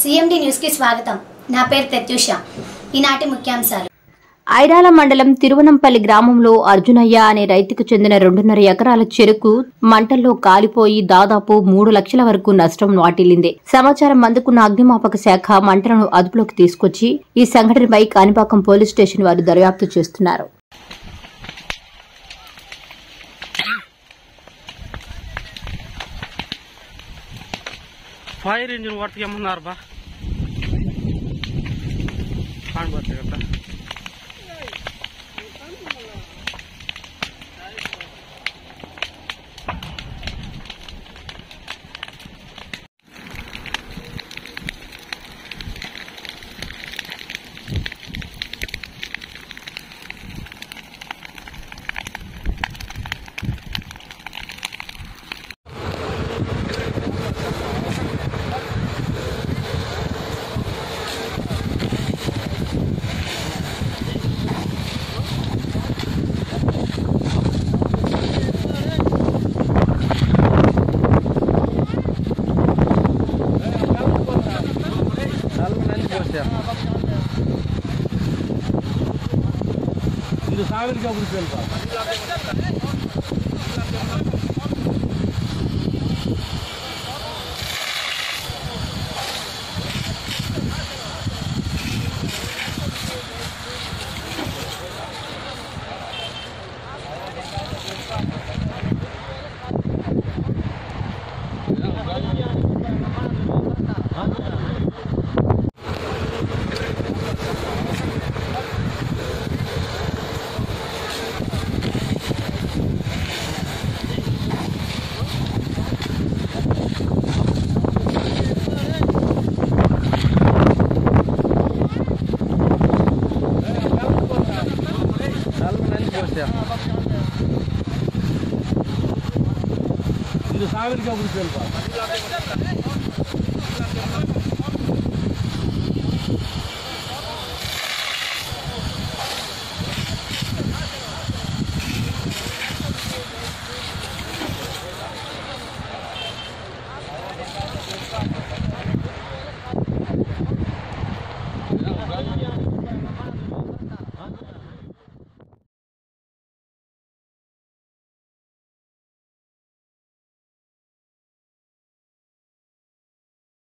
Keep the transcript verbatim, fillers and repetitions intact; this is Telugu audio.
సిఎండి న్యూస్ కి స్వాగతం. నా పేరు ప్రత్యూష. ఈనాటి ముఖ్యాంశాలు. ఐరాల మండలం తిరువనంపల్లి గ్రామంలో అర్జునయ్య అనే రైతుకు చెందిన రెండున్నర ఎకరాల చెరుకు మంటల్లో కాలిపోయి దాదాపు మూడు లక్షల వరకు నష్టం వాటిల్లింది. సమాచారం అందుకున్న అగ్నిమాపక శాఖ మంటలను అదుపులోకి తీసుకొచ్చి ఈ సంఘటనపై కాణిపాకం పోలీస్ స్టేషన్ వారు దర్యాప్తు చేస్తున్నారు. ఫైర్ ఇంజిన్ వర్క్ ఏమన్నారు బా కాణిపోతుంది కదా. ಇದು ಸಾವಿರಕ್ಕೆ ಒಬ್ರು ಸ್ವಲ್ಪ ಇದು ಸಾವಿರಕ್ಕೆ ಒಬ್ರು ಸ್ವಲ್ಪ